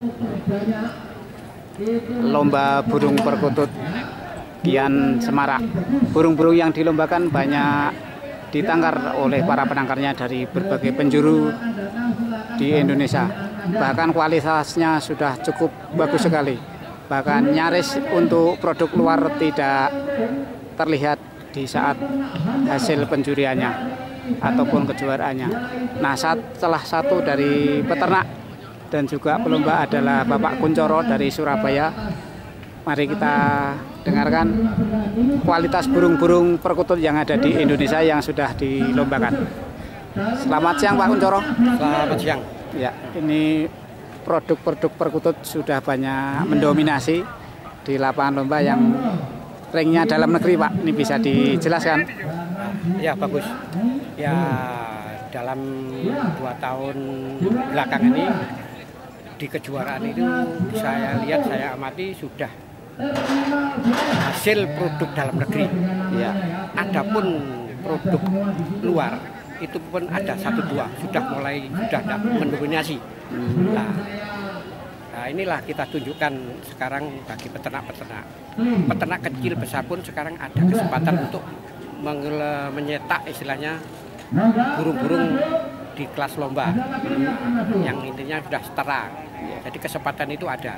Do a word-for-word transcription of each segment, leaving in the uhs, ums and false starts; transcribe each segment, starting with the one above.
Lomba burung perkutut Gian Semarak. Burung-burung yang dilombakan banyak ditangkar oleh para penangkarnya dari berbagai penjuru di Indonesia. Bahkan kualitasnya sudah cukup bagus sekali. Bahkan nyaris untuk produk luar tidak terlihat di saat hasil penjuriannya ataupun kejuaraannya. Nah, salah satu dari peternak dan juga pelomba adalah Bapak Kuncoro dari Surabaya. Mari kita dengarkan kualitas burung-burung perkutut yang ada di Indonesia yang sudah dilombakan. Selamat siang Pak Kuncoro. Selamat siang. Ya, ini produk-produk perkutut sudah banyak mendominasi di lapangan lomba yang ringnya dalam negeri, Pak. Ini bisa dijelaskan? Ya, bagus. Ya, dalam dua tahun belakangan ini di kejuaraan itu saya lihat, saya amati sudah hasil produk dalam negeri. Ya. Adapun produk luar itu pun ada satu dua sudah mulai sudah mendominasi. Nah, nah, inilah kita tunjukkan sekarang bagi peternak-peternak. Peternak kecil besar pun sekarang ada kesempatan untuk menyetak istilahnya burung-burung di kelas lomba yang intinya sudah setara. Jadi kesempatan itu ada.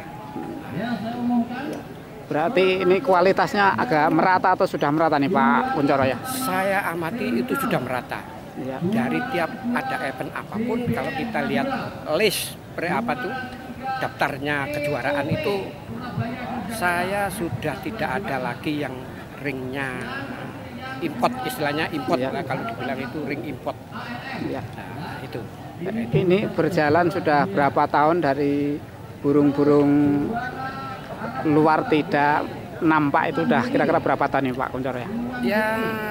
Berarti ini kualitasnya agak merata atau sudah merata nih Pak Kuncoro ya? Saya amati itu sudah merata. Ya. Dari tiap ada event apapun, kalau kita lihat list pre apa tuh daftarnya kejuaraan itu, saya sudah tidak ada lagi yang ringnya import, istilahnya import ya. Lah, kalau dibilang itu ring import. Ya. Nah, itu. Ini berjalan sudah berapa tahun dari burung-burung luar tidak nampak itu udah kira-kira berapa tahun nih Pak Kuncoro ya? Ya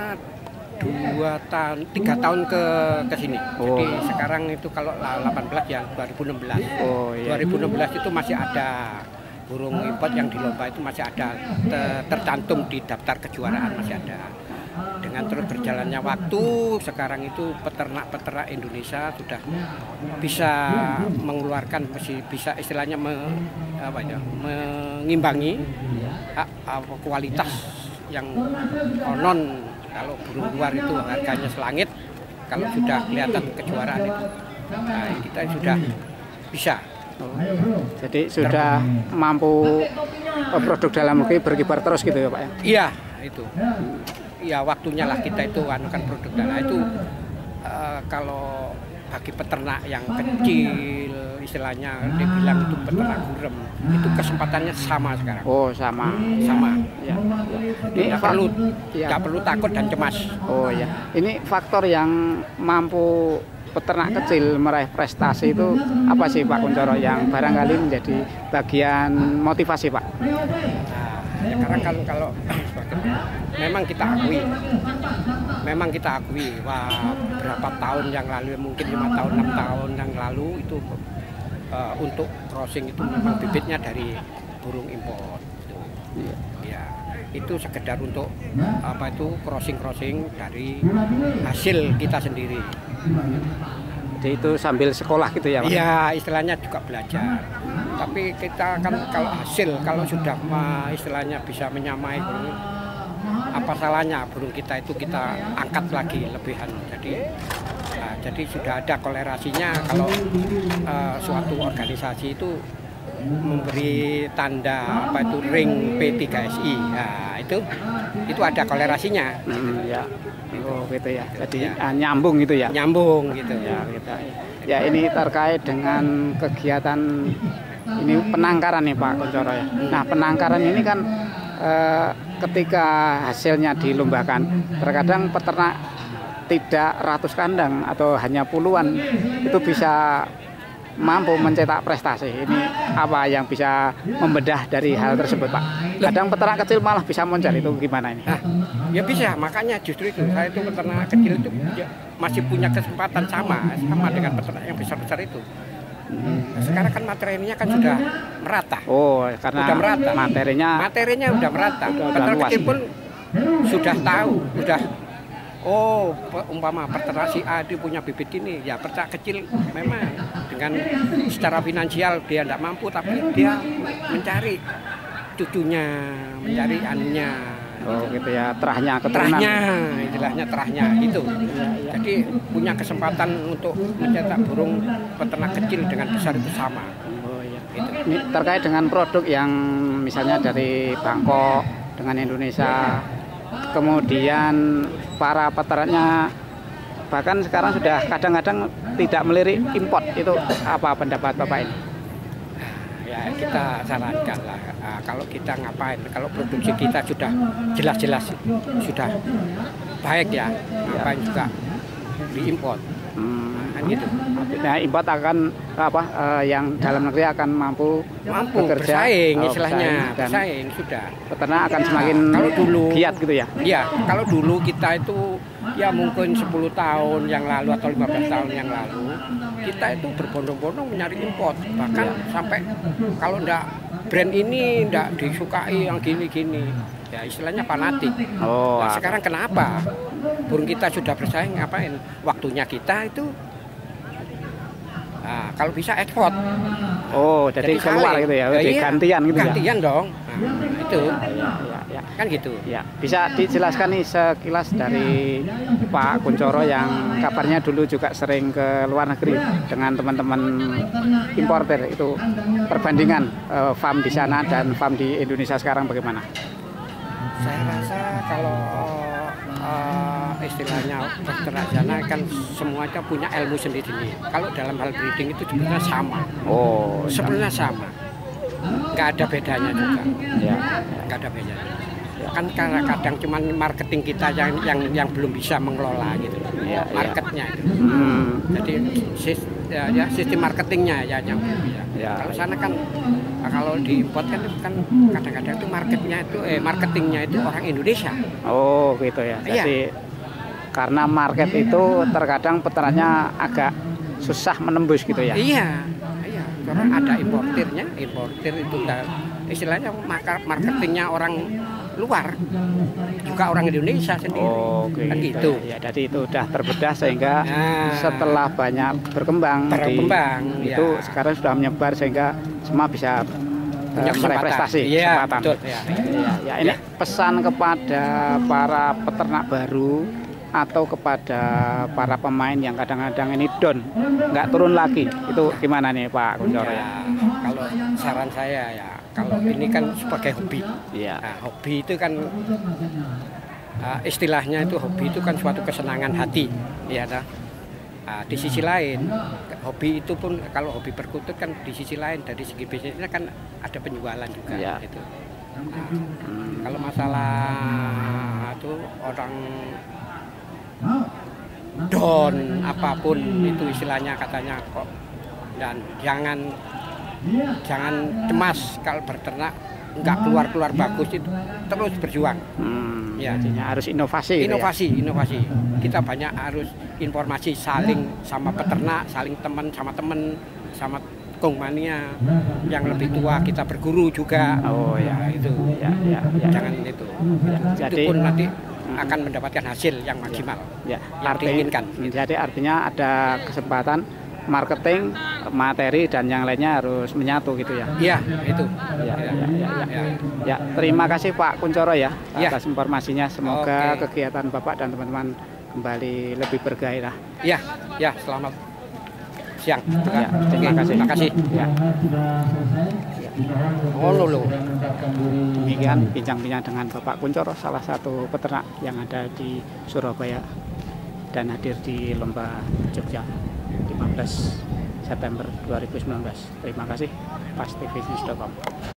dua tahun, tiga tahun ke ke sini. Oh. Jadi sekarang itu kalau delapan belas ya dua ribu enam belas. Oh, iya. dua ribu enam belas itu masih ada burung import yang di lomba itu masih ada tercantum di daftar kejuaraan, masih ada. Dengan terus berjalannya waktu, sekarang itu peternak-peternak Indonesia sudah bisa mengeluarkan, masih bisa istilahnya me, apa ya, mengimbangi hak, apa, kualitas yang konon. Kalau burung luar itu harganya selangit, kalau sudah kelihatan kejuaraan itu, nah, kita sudah bisa. Oh, jadi sudah mampu produk dalam negeri berkibar terus gitu ya Pak ya? Iya, itu. Ya waktunya lah kita itu anukan produk dalam itu uh, kalau bagi peternak yang kecil istilahnya dibilang itu peternak gurem itu kesempatannya sama sekarang. Oh sama, sama. Ya. Tidak perlu, ya. Tidak perlu takut dan cemas. Oh ya, ini faktor yang mampu peternak kecil meraih prestasi itu apa sih Pak Kuncoro yang barangkali menjadi bagian motivasi Pak? Nah, ya karena kalau kalau memang kita akui, memang kita akui, wah berapa tahun yang lalu, mungkin lima tahun, enam tahun yang lalu itu uh, untuk crossing itu memang bibitnya dari burung impor. Itu. Ya. Ya, itu sekedar untuk apa itu crossing-crossing dari hasil kita sendiri. Jadi itu sambil sekolah gitu ya Pak? Iya, istilahnya juga belajar. Tapi kita kan kalau hasil, kalau sudah istilahnya bisa menyamai burung, apa salahnya burung kita itu kita angkat lagi lebihan. Jadi nah, jadi sudah ada kolerasinya kalau uh, suatu organisasi itu memberi tanda apa itu ring P tiga S I. Nah, itu itu ada kolerasinya. Hmm, ya. Oh gitu ya. Jadi ya. Nyambung gitu ya. Nyambung gitu ya. Gitu. Ya ini terkait dengan kegiatan ini penangkaran nih Pak Kuncoro ya. Nah penangkaran ini kan eh, ketika hasilnya dilombakan, terkadang peternak tidak ratus kandang atau hanya puluhan itu bisa mampu mencetak prestasi. Ini apa yang bisa membedah dari hal tersebut Pak? Kadang peternak kecil malah bisa muncul, itu gimana ini? Nah, ya bisa, makanya justru itu saya itu peternak kecil itu ya, masih punya kesempatan sama sama dengan peternak yang besar-besar itu. Nah, sekarang kan materinya kan sudah merata. Oh, karena sudah merata. materinya materinya sudah merata. Udah, peternak udah kecil pun sudah tahu, sudah oh umpama peternak si A dia punya bibit ini, ya peternak kecil memang dengan secara finansial dia tidak mampu, tapi dia mencari cucunya, mencari anunya. Oh gitu ya, terahnya, keturunan. Terahnya, istilahnya terahnya itu. Jadi punya kesempatan untuk mencetak burung peternak kecil dengan besar itu sama. Oh iya. Gitu. Ini terkait dengan produk yang misalnya dari Bangkok dengan Indonesia, kemudian para peternaknya bahkan sekarang sudah kadang-kadang tidak melirik import, itu apa pendapat Bapak ini? Ya kita sarankan lah, uh, kalau kita ngapain, kalau produksi kita sudah jelas-jelas sudah baik ya, ngapain juga diimport. Hmm. Kan gitu. Nah, import akan apa uh, yang dalam negeri akan mampu mampu bekerja, bersaing, oh, istilahnya bersaing, dan bersaing sudah. Peternak akan semakin nah, kalau dulu giat gitu ya. Iya, kalau dulu kita itu ya mungkin sepuluh tahun yang lalu atau lima belas tahun yang lalu kita itu berbondong-bondong mencari import, bahkan ya. Sampai kalau enggak brand ini enggak disukai yang gini-gini, ya istilahnya fanatik. Oh, nah, sekarang kenapa burung kita sudah bersaing, ngapain waktunya kita itu nah, kalau bisa ekspor. Oh, jadi, jadi keluar gitu ya, ya jadi iya, gantian gitu gantian ya. Gantian dong. Nah, itu. Ya, ya, ya. Kan gitu. Ya, bisa dijelaskan nih sekilas dari Pak Kuncoro yang kabarnya dulu juga sering ke luar negeri dengan teman-teman importer, itu perbandingan uh, farm di sana dan farm di Indonesia sekarang bagaimana? Saya rasa kalau uh, istilahnya peternak sana kan semuanya punya ilmu sendiri. Kalau dalam hal breeding itu sebenarnya sama. Oh, sebenarnya sama. Nggak ada bedanya juga. Ya, nggak ada bedanya. Ya. Kan karena kadang cuman marketing kita yang yang yang belum bisa mengelola gitu. Ya, marketnya ya. Itu. Hmm. Jadi sis, ya, ya, sistem marketingnya ya yang ya. Ya. Kalau sana kan kalau diimport kan kan kadang-kadang itu marketnya itu eh marketingnya itu orang Indonesia. Oh gitu ya. Jadi ya. Karena market itu terkadang peternaknya agak susah menembus gitu ya. Iya. Karena ada importirnya, importir itu udah istilahnya marketingnya orang luar, juga orang Indonesia sendiri. Oh, okay. Kan gitu. Ya, jadi itu udah terbedah sehingga nah, setelah banyak berkembang, berkembang di, ya. Itu sekarang sudah menyebar sehingga semua bisa uh, meraih prestasi. Iya, betul. Ya. Ya, ya, ini ya. Pesan kepada para peternak baru atau kepada para pemain yang kadang-kadang ini down, nggak turun lagi, itu gimana nih Pak Kuncoro? Ya, kalau saran saya ya, kalau ini kan sebagai hobi, ya. Nah, hobi itu kan uh, istilahnya itu hobi itu kan suatu kesenangan hati, ya. Nah, di sisi lain, hobi itu pun kalau hobi perkutut kan di sisi lain dari segi bisnisnya kan ada penjualan juga, ya. Gitu. Nah, hmm. Kalau masalah itu orang don apapun itu istilahnya katanya kok, dan jangan jangan cemas kalau berternak nggak keluar keluar bagus, itu terus berjuang. Hmm, ya, harus inovasi. Inovasi, gitu ya? Inovasi. Kita banyak harus informasi saling sama peternak, saling teman sama teman sama kongmania yang lebih tua, kita berguru juga. Oh ya, itu. Ya, ya, ya. Jangan itu. Ya. Jadi, itu pun nanti akan mendapatkan hasil yang maksimal, ya, yang arti, diinginkan. Jadi artinya ada kesempatan marketing, materi dan yang lainnya harus menyatu gitu ya. Iya, itu. Ya, ya, ya, ya, ya. Ya, terima kasih Pak Kuncoro ya, ya atas informasinya. Semoga Oke. kegiatan Bapak dan teman-teman kembali lebih bergairah. Iya, ya, selamat siang. Ya, terima Oke, kasih. Terima kasih. Ya. Oh lolo. Demikian bincang-bincang dengan Bapak Kuncoro, salah satu peternak yang ada di Surabaya dan hadir di Lomba Jogja lima belas September dua ribu sembilan belas. Terima kasih, pastivisnews titik com.